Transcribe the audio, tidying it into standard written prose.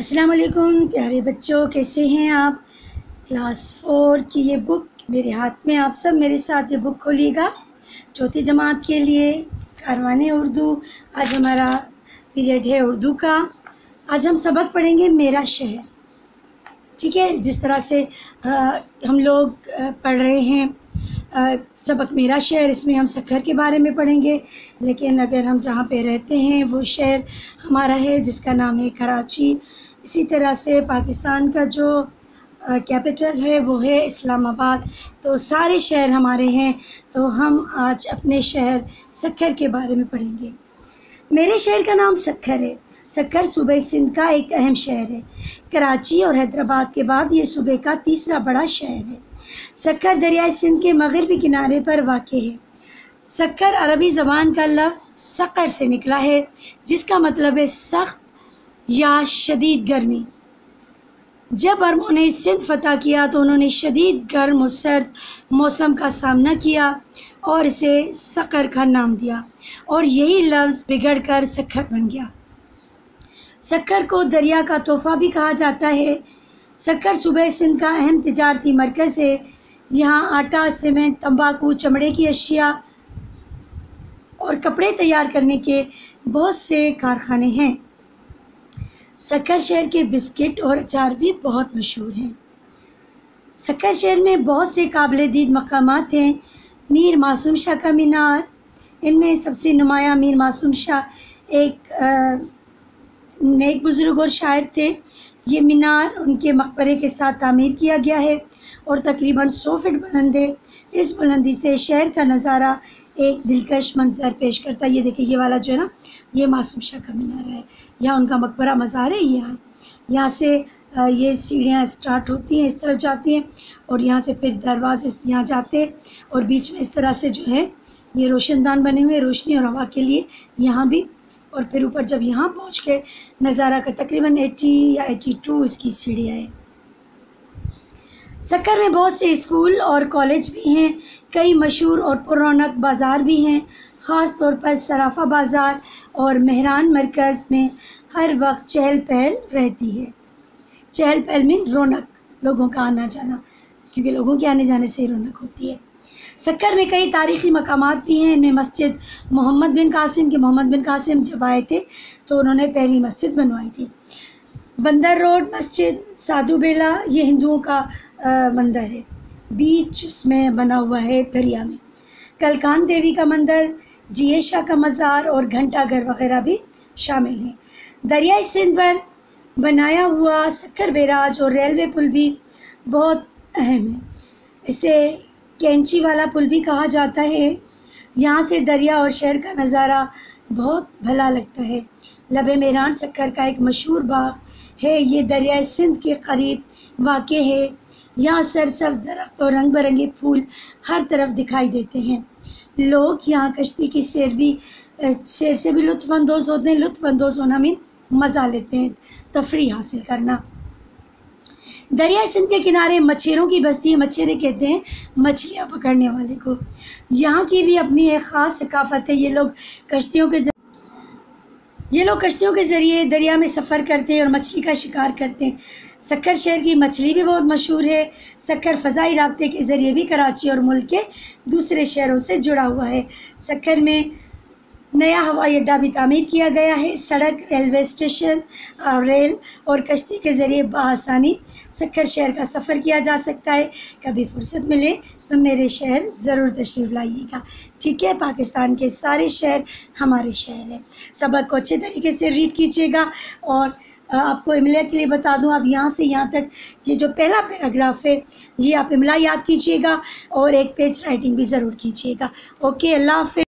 السلام علیکم پیارے بچوں، کیسے ہیں آپ؟ کلاس 4 کی یہ بک میرے ہاتھ میں، آپ سب میرے ساتھ یہ بک کھولیے گا چوتھی جماعت کے لیے کاروان اردو۔ آج ہمارا پیریڈ ہے اردو کا۔ آج ہم سبق پڑھیں گے میرا شہر، ٹھیک ہے؟ جس طرح سے ہم لوگ پڑھ رہے ہیں سبق میرا شہر، اس میں ہم سکھر کے بارے میں پڑھیں گے، لیکن اگر ہم جہاں پہ رہتے ہیں وہ شہر ہمارا ہے جس کا نام ہے کراچی۔ اسی طرح سے پاکستان کا جو کیپٹل ہے وہ ہے اسلام آباد۔ تو سارے شہر ہمارے ہیں، تو ہم آج اپنے شہر سکھر کے بارے میں پڑھیں گے۔ میرے شہر کا نام سکھر ہے۔ سکھر صوبہ سندھ کا ایک اہم شہر ہے۔ کراچی اور حیدرآباد کے بعد یہ صوبے کا تیسرا بڑا شہر ہے۔ سکھر دریائے سندھ کے مغربی کنارے پر واقع ہے۔ سکھر عربی زبان کا لفظ سقر سے نکلا ہے، جس کا مطلب ہے سخت یا شدید گرمی۔ جب عربوں نے سندھ فتح کیا تو انہوں نے شدید گرم و سرد موسم کا سامنا کیا اور اسے سقر کا نام دیا، اور یہی لفظ بگڑ کر سکھر بن گیا۔ سکھر کو دریا کا تحفہ بھی کہا جاتا ہے۔ سکھر صوبہ سندھ کا اہم تجارتی مرکز ہے۔ یہاں آٹا، سیمنٹ، تمباکو، چمڑے کی اشیاء اور کپڑے تیار کرنے کے بہت سے کارخانے ہیں۔ سکھر شہر کے بسکٹ اور اچار بھی بہت مشہور ہیں۔ سکھر شہر میں بہت سے قابل دید مقامات ہیں۔ میر معصوم شاہ کا مینار، ان میں سب سے نمایاں میر معصوم شاہ ایک نیک بزرگ اور شاعر تھے۔ یہ مینار ان کے مقبرے کے ساتھ تعمیر کیا گیا ہے اور تقریباً 100 فٹ بلند ہے۔ اس بلندی سے شہر کا نظارہ ایک دلکش منظر پیش کرتا ہے۔ یہ دیکھیں، یہ والا جو ہے نا، یہ معصوم شاہ کا مینار ہے، یہاں ان کا مقبرہ مزار ہے۔ یہاں سے یہ سیڑھیاں سٹارٹ ہوتی ہیں، اس طرف جاتی ہیں، اور یہاں سے پھر دروازے یہاں جاتے ہیں، اور بیچ میں اس طرح سے جو ہے یہ روشن دان بنے ہوئے، روشنی اور ہوا کے لیے یہاں بھی، اور پھر اوپر جب یہاں پہنچ کے نظارہ کا تقریباً 80 یا 82 اس کی سیڑھیاں ہیں۔ سکھر میں بہت سے اسکول اور کالج بھی ہیں۔ کئی مشہور اور پررونق بازار بھی ہیں، خاص طور پر صرافہ بازار اور مہران مرکز میں ہر وقت چہل پہل رہتی ہے۔ چہل پہل میں رونق، لوگوں کا آنا جانا، کیونکہ لوگوں کے آنے جانے سے رونق ہوتی ہے۔ سکھر میں کئی تاریخی مقامات بھی ہیں۔ ان میں مسجد محمد بن قاسم جب آئے تھے تو انہوں نے پہلی مسجد بنوائی تھی۔ بندر روڈ مسجد، سادھو بیلا، یہ ہندوؤں کا مندر ہے، بیچ اس میں بنا ہوا ہے دریا میں۔ کلکان دیوی کا مندر، جیے شاہ کا مزار اور گھنٹہ گھر وغیرہ بھی شامل ہیں۔ دریائے سندھ پر بنایا ہوا سکھر بیراج اور ریلوے پل بھی بہت اہم ہے۔ اسے کینچی والا پل بھی کہا جاتا ہے۔ یہاں سے دریا اور شہر کا نظارہ بہت بھلا لگتا ہے۔ لب میران سکھر کا ایک مشہور باغ ہے، یہ دریائے سندھ کے قریب واقع ہے۔ یہاں سرسبز درخت اور رنگ برنگے پھول ہر طرف دکھائی دیتے ہیں۔ لوگ یہاں کشتی کی سیر سے بھی لطف اندوز ہوتے ہیں۔ لطف اندوز ہونا میں مزہ لیتے ہیں، تفریح حاصل کرنا۔ دریائے سندھ کے کنارے مچھیروں کی بستی ہے۔ مچھیرے کہتے ہیں مچھلیاں پکڑنے والے کو۔ یہاں کی بھی اپنی ایک خاص ثقافت ہے۔ یہ لوگ کشتیوں کے ذریعے دریا میں سفر کرتے ہیں اور مچھلی کا شکار کرتے ہیں۔ سکھر شہر کی مچھلی بھی بہت مشہور ہے۔ سکھر فضائی رابطے کے ذریعے بھی کراچی اور ملک کے دوسرے شہروں سے جڑا ہوا ہے۔ سکھر میں نیا ہوائی اڈہ بھی تعمیر کیا گیا ہے۔ سڑک، ریلوے اسٹیشن، ریل اور کشتی کے ذریعے بآسانی سکھر شہر کا سفر کیا جا سکتا ہے۔ کبھی فرصت ملے تو میرے شہر ضرور تشریف لائیے گا، ٹھیک ہے؟ پاکستان کے سارے شہر ہمارے شہر ہیں۔ سبق کو اچھے طریقے سے ریڈ کیجیے گا، اور آپ کو املا کے لیے بتا دوں، آپ یہاں سے یہاں تک یہ جو پہلا پیراگراف ہے یہ آپ املا یاد کیجیے گا، اور ایک پیج رائٹنگ بھی ضرور کیجیے گا۔ اوکے، اللہ حافظ۔